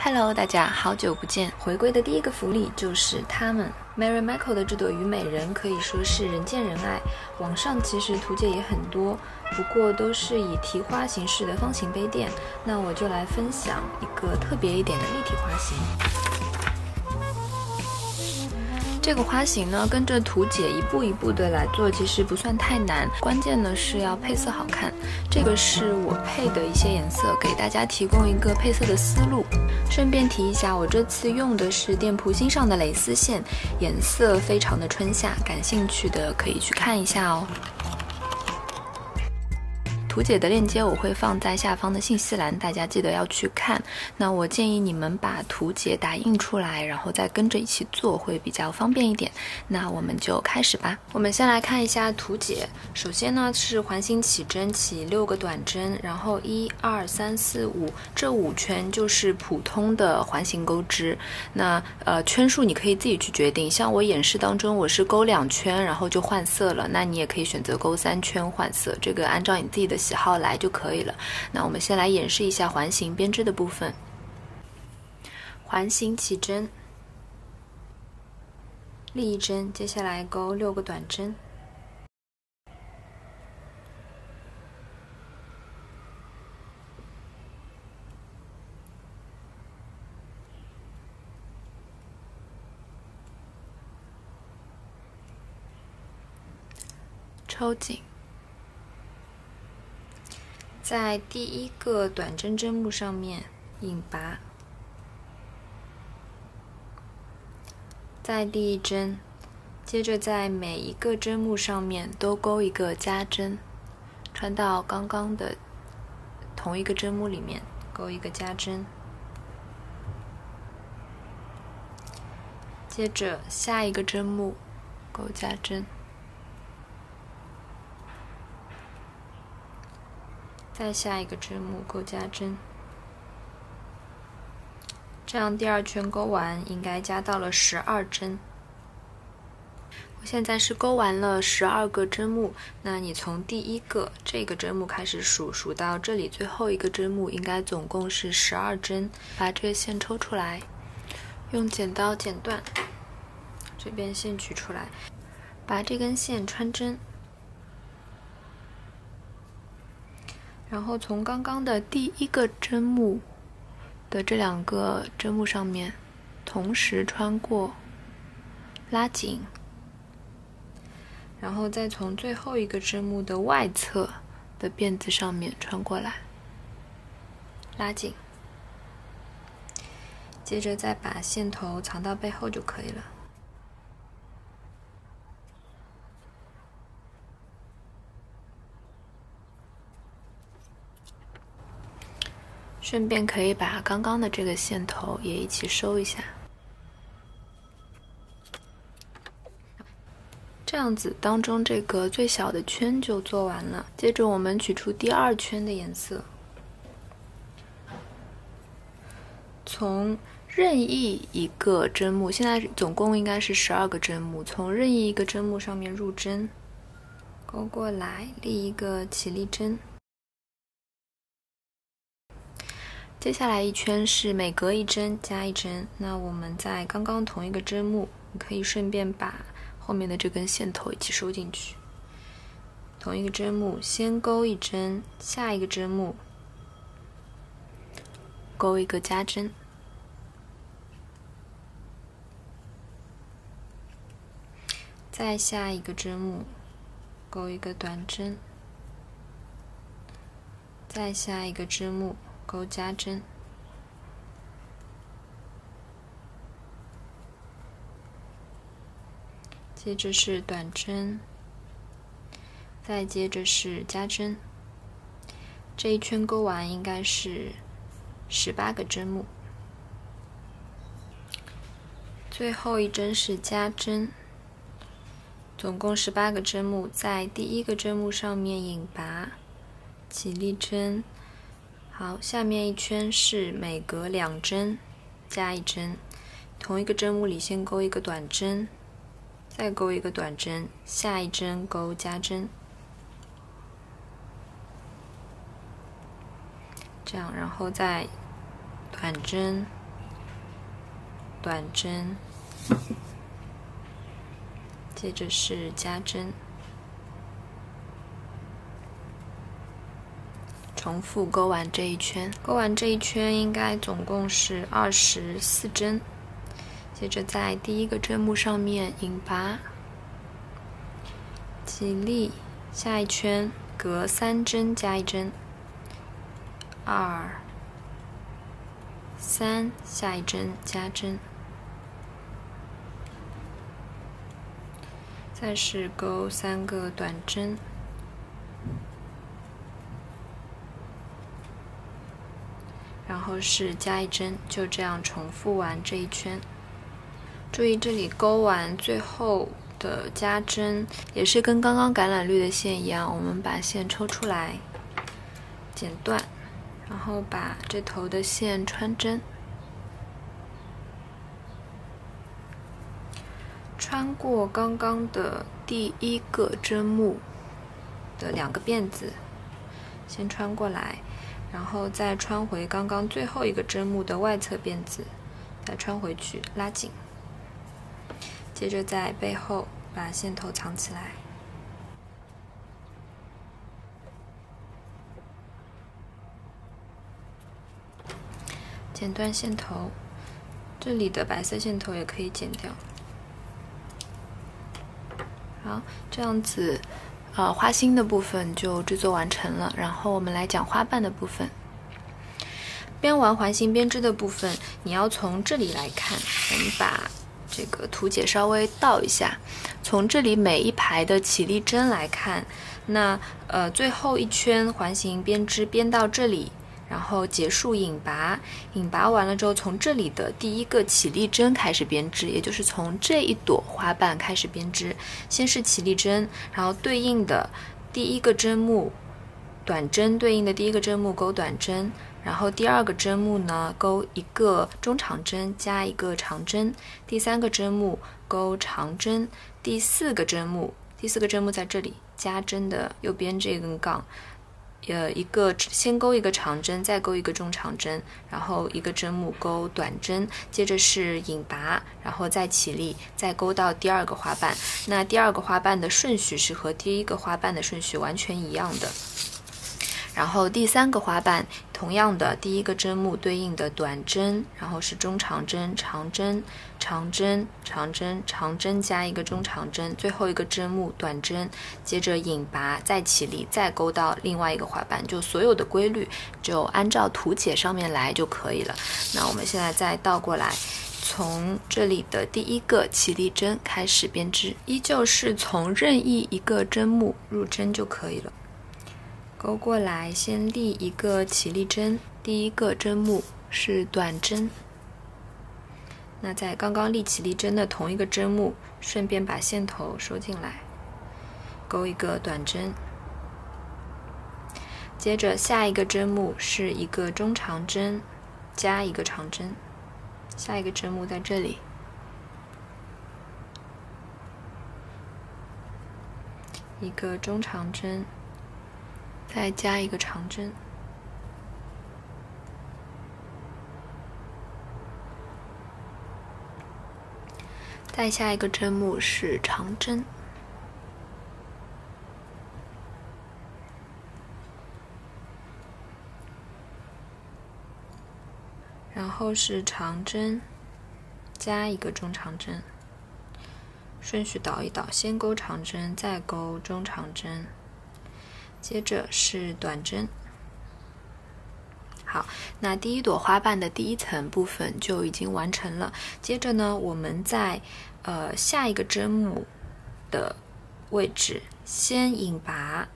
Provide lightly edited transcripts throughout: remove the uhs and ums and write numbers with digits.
Hello， 大家好久不见！回归的第一个福利就是他们 Mary Michael 的这朵虞美人可以说是人见人爱。网上其实图解也很多，不过都是以提花形式的方形杯垫。那我就来分享一个特别一点的立体花型。这个花型呢，跟着图解一步一步的来做，其实不算太难。关键呢是要配色好看，这个是我配的一些颜色，给大家提供一个配色的思路。顺便提一下，我这次用的是店铺新上的蕾丝线，颜色非常的春夏，感兴趣的可以去看一下哦。图解的链接我会放在下方的信息栏，大家记得要去看。那我建议你们把图解打印出来，然后再跟着一起做，会比较方便一点。那我们就开始吧。我们先来看一下图解。首先呢是环形起针，起6个短针，然后1、2、3、4、5，这5圈就是普通的环形钩织。那圈数你可以自己去决定，像我演示当中我是勾2圈，然后就换色了。那你也可以选择勾3圈换色，这个按照你自己的喜好来就可以了。那我们先来演示一下环形编织的部分。环形起针，立一针，接下来勾6个短针，抽紧。在第一个短针针目上面引拔，再立一针，接着在每一个针目上面都勾一个加针，穿到刚刚的同一个针目里面勾一个加针，接着下一个针目勾加针，再下一个针目勾加针，这样第2圈勾完应该加到了12针。我现在是勾完了12个针目，那你从第一个这个针目开始数，数到这里最后一个针目应该总共是12针。把这个线抽出来，用剪刀剪断，这边线取出来，把这根线穿针，然后从刚刚的第一个针目的这2个针目上面同时穿过，拉紧，然后再从最后一个针目的外侧的辫子上面穿过来，拉紧，接着再把线头藏到背后就可以了。顺便可以把刚刚的这个线头也一起收一下，这样子当中这个最小的圈就做完了。接着我们取出第2圈的颜色，从任意一个针目，现在总共应该是12个针目，从任意一个针目上面入针，勾过来，立一个起立针。接下来一圈是每隔一针加一针，那我们在刚刚同一个针目，你可以顺便把后面的这根线头一起收进去。同一个针目先勾一针，下一个针目勾一个加针，再下一个针目勾一个短针，再下一个针目勾加针，接着是短针，再接着是加针。这一圈勾完应该是18个针目，最后一针是加针，总共18个针目，在第一个针目上面引拔，起立针。好，下面一圈是每隔2针加一针，同一个针目里先勾一个短针，再勾一个短针，下一针勾加针，这样，然后再短针短针，接着是加针，重复钩完这一圈。钩完这一圈应该总共是24针。接着在第一个针目上面引拔，起立，下一圈隔3针加1针，2、3，下一针加针，再是钩3个短针，然后是加1针，就这样重复完这一圈。注意这里钩完最后的加针也是跟刚刚橄榄绿的线一样，我们把线抽出来，剪断，然后把这头的线穿针，穿过刚刚的第一个针目的2个辫子，先穿过来，然后再穿回刚刚最后一个针目的外侧辫子，再穿回去拉紧。接着在背后把线头藏起来，剪断线头，这里的白色线头也可以剪掉。好，这样子，花心的部分就制作完成了。然后我们来讲花瓣的部分。编完环形编织的部分，你要从这里来看，我们把这个图解稍微倒一下，从这里每一排的起立针来看，那最后一圈环形编织编到这里，然后结束引拔，引拔完了之后，从这里的第一个起立针开始编织，也就是从这一朵花瓣开始编织。先是起立针，然后对应的第一个针目短针，对应的第一个针目钩短针。然后第2个针目呢，钩1个中长针加1个长针，第3个针目钩长针，第4个针目在这里加针的右边这根杠，先钩1个长针，再钩1个中长针，然后1个针目钩短针，接着是引拔，然后再起立，再钩到第2个花瓣。那第2个花瓣的顺序是和第1个花瓣的顺序完全一样的。然后第3个花瓣同样的，第1个针目对应的短针，然后是中长针、长针、长针、长针、长针加1个中长针，最后一个针目短针，接着引拔，再起立，再钩到另外一个花瓣，就所有的规律就按照图解上面来就可以了。那我们现在再倒过来，从这里的第1个起立针开始编织，依旧是从任意一个针目入针就可以了。钩过来，先立1个起立针，第1个针目是短针。那在刚刚立起立针的同一个针目，顺便把线头收进来，钩1个短针。接着下一个针目是1个中长针加1个长针，下一个针目在这里，一个中长针，再加1个长针，再下一个针目是长针，然后是长针加1个中长针，顺序倒一倒，先钩长针，再钩中长针，接着是短针。好，那第1朵花瓣的第1层部分就已经完成了。接着呢，我们在下一个针目的位置先引拔，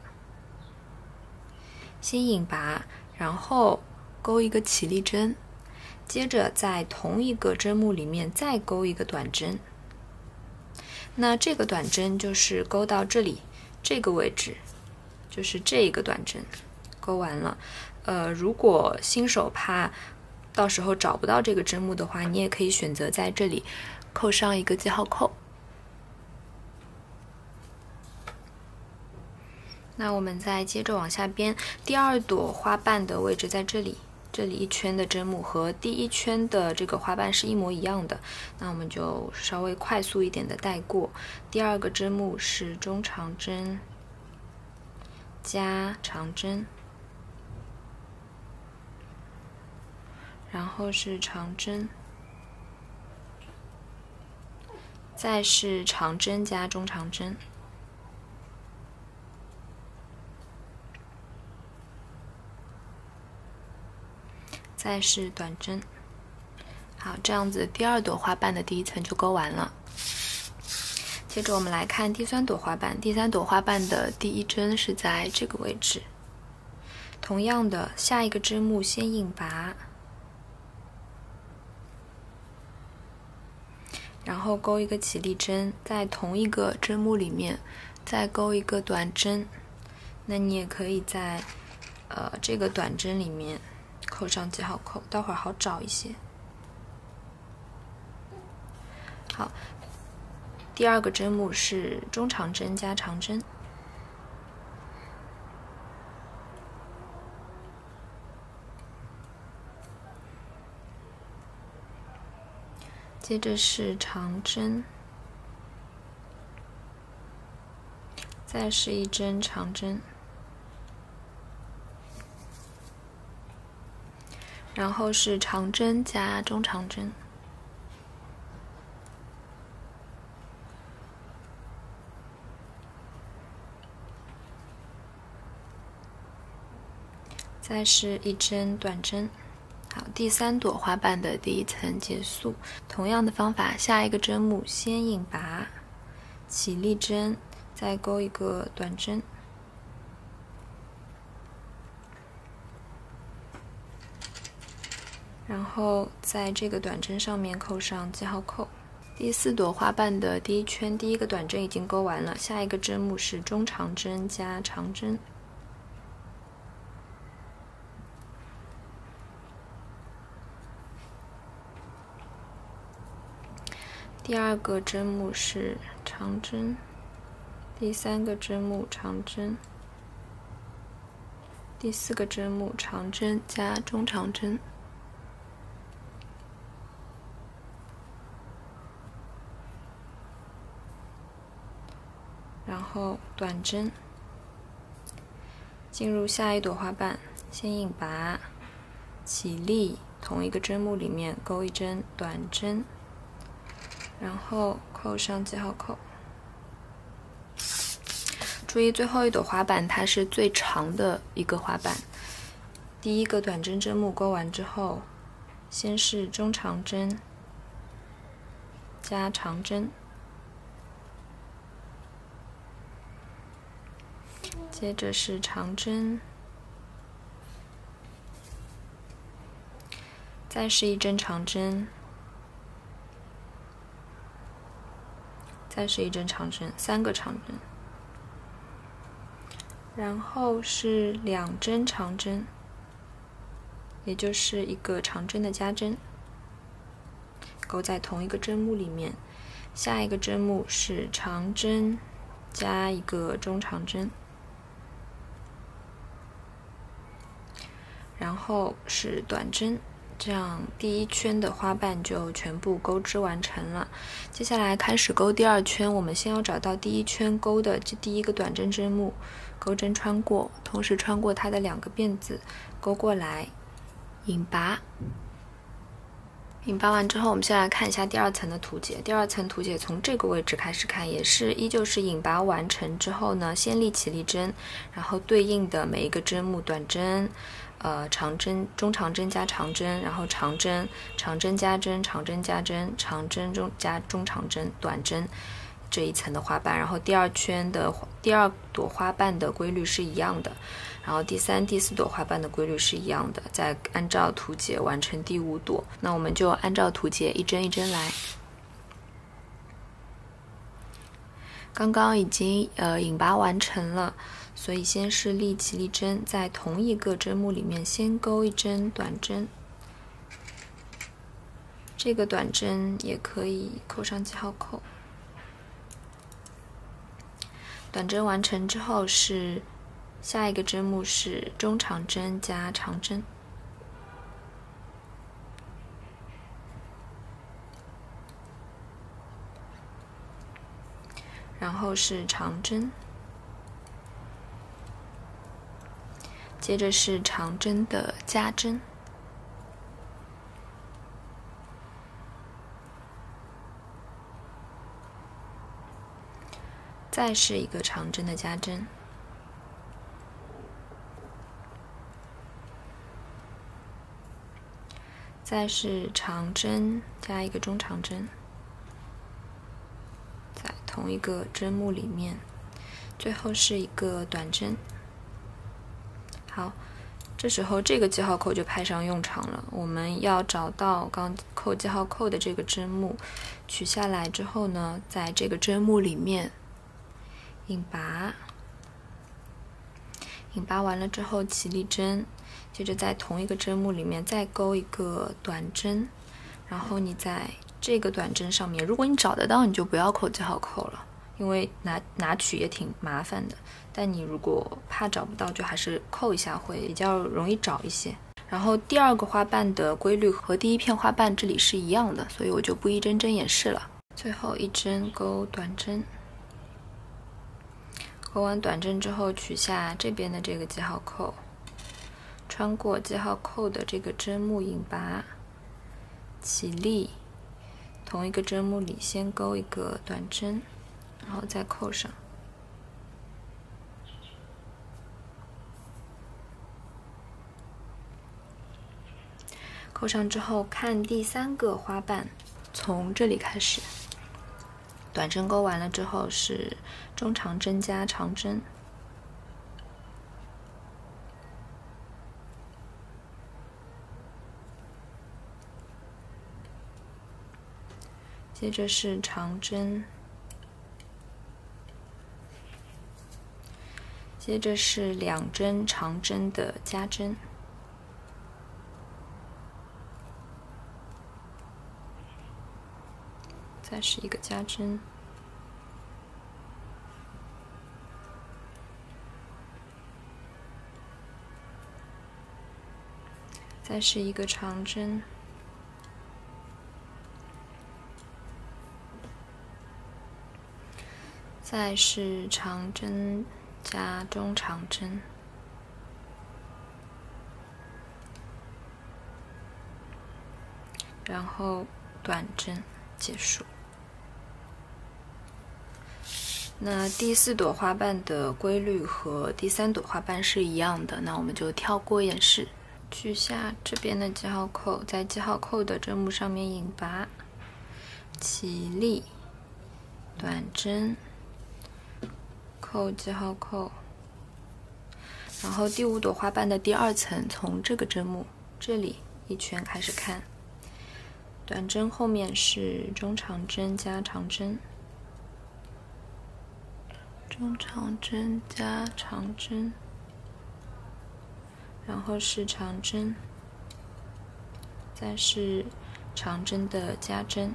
然后钩1个起立针，接着在同一个针目里面再钩1个短针。那这个短针就是钩到这里这个位置，就是这一个短针，钩完了。如果新手怕到时候找不到这个针目的话，你也可以选择在这里扣上1个记号扣。那我们再接着往下编，第2朵花瓣的位置在这里， 这里一圈的针目和第一圈的这个花瓣是一模一样的，那我们就稍微快速一点的带过。第二个针目是中长针加长针，然后是长针，再是长针加中长针，再是短针。好，这样子第二朵花瓣的第一层就勾完了。接着我们来看第三朵花瓣，第三朵花瓣的第一针是在这个位置。同样的，下一个针目先引拔，然后勾一个起立针，在同一个针目里面再勾一个短针。那你也可以在这个短针里面扣上记号扣，待会儿好找一些。好，第二个针目是中长针加长针，接着是长针，再是一针长针，然后是长针加中长针，再是一针短针。好，第三朵花瓣的第一层结束。同样的方法，下一个针目先引拔，起立针，再勾一个短针，然后在这个短针上面扣上记号扣。第四朵花瓣的第一圈，第一个短针已经勾完了，下一个针目是中长针加长针，第二个针目是长针，第三个针目长针，第四个针目长针加中长针，然后短针。进入下一朵花瓣，先引拔，起立，同一个针目里面勾一针短针，然后扣上记号扣。注意最后一朵花瓣它是最长的一个花瓣，第一个短针针目勾完之后，先是中长针加长针，接着是长针，再是一针长针，再是一针长针，三个长针，然后是两针长针，也就是一个长针的加针，勾在同一个针目里面。下一个针目是长针加一个中长针，然后是短针。这样第一圈的花瓣就全部钩织完成了。接下来开始勾第二圈，我们先要找到第一圈勾的这第一个短针针目，钩针穿过，同时穿过它的两个辫子，勾过来，引拔。引拔完之后，我们先来看一下第二层的图解。第二层图解从这个位置开始看，也是依旧是引拔完成之后呢，先立起立针，然后对应的每一个针目短针。长针、中长针加长针，然后长针、长针加针、长针加针、长针加中长针、短针这一层的花瓣，然后第二圈的第二朵花瓣的规律是一样的，然后第三、第四朵花瓣的规律是一样的，再按照图解完成第五朵。那我们就按照图解一针一针来。刚刚已经引拔完成了，所以先是立起立针，在同一个针目里面先勾一针短针，这个短针也可以扣上记号扣。短针完成之后是下一个针目是中长针加长针， 然后是长针，接着是长针的加针，再是一个长针的加针，再是长针加一个中长针，在同一个针目里面，最后是一个短针。好，这时候这个记号扣就派上用场了。我们要找到刚扣记号扣的这个针目，取下来之后呢，在这个针目里面引拔，引拔完了之后起立针，接着在同一个针目里面再钩一个短针，然后你在这个短针上面，如果你找得到，你就不要扣记号扣了，因为拿取也挺麻烦的。但你如果怕找不到，就还是扣一下会比较容易找一些。然后第二个花瓣的规律和第一片花瓣这里是一样的，所以我就不一针针演示了。最后一针钩短针，钩完短针之后取下这边的这个记号扣，穿过记号扣的这个针目引拔，起立，同一个针目里先钩一个短针，然后再扣上。扣上之后，看第三个花瓣，从这里开始，短针钩完了之后是中长针加长针，接着是长针，接着是2针长针的加针。再是一个加针，再是一个长针，再是长针加中长针，然后短针结束。那第4朵花瓣的规律和第3朵花瓣是一样的，那我们就跳过演示，取下这边的记号扣，在记号扣的针目上面引拔，起立，短针，扣记号扣，然后第5朵花瓣的第2层，从这个针目这里一圈开始看，短针后面是中长针加长针。中长针加长针，然后是长针，再是长针的加针，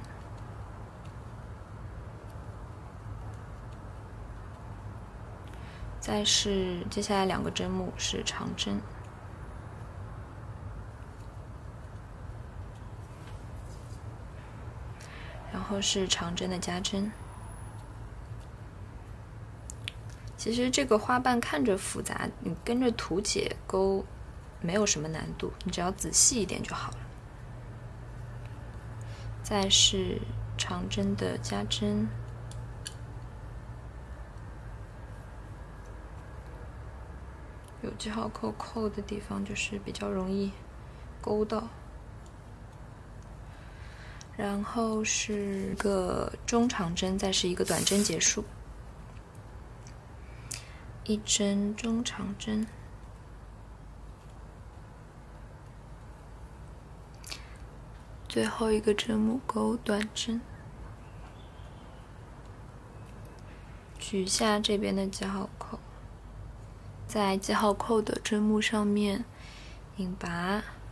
再是接下来2个针目是长针，然后是长针的加针。其实这个花瓣看着复杂，你跟着图解钩没有什么难度，你只要仔细一点就好了。再是长针的加针，有记号扣扣的地方就是比较容易勾到。然后是个中长针，再是一个短针结束。1针中长针，最后一个针目钩短针，取下这边的记号扣，在记号扣的针目上面引拔，